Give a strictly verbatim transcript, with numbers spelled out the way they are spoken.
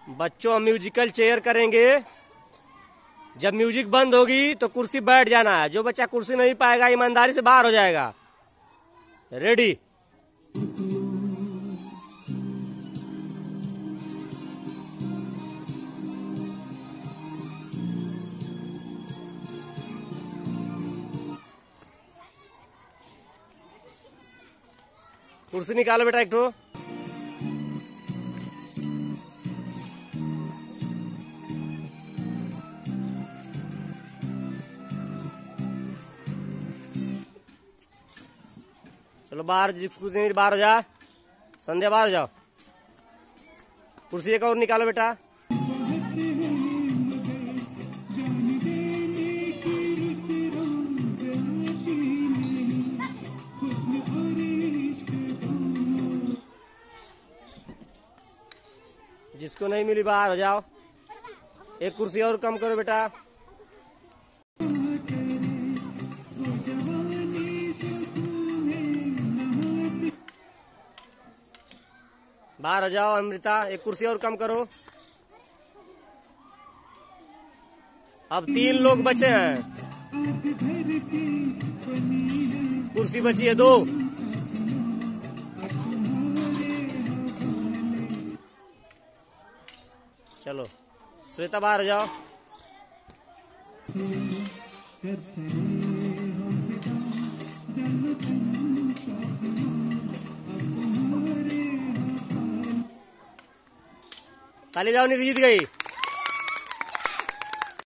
बच्चों हम musical chair करेंगे। जब म्यूजिक बंद होगी तो कुर्सी बैठ जाना है। जो बच्चा कुर्सी नहीं पाएगा ईमानदारी से बाहर हो जाएगा। रेडी। कुर्सी निकालो बेटा एक ठो। चलो बाहर, कुछ देर बाहर हो जा। संध्या बाहर हो जाओ। कुर्सी एक और निकालो बेटा। जिसको नहीं मिली बाहर हो जाओ। एक कुर्सी और कम करो बेटा। बाहर हो जाओ अमृता, एक कुर्सी और कम करो। अब तीन लोग बचे हैं, कुर्सी बची है दो। चलो श्वेता बाहर हो जाओ। ताली बजाओ, निधि जीत गई।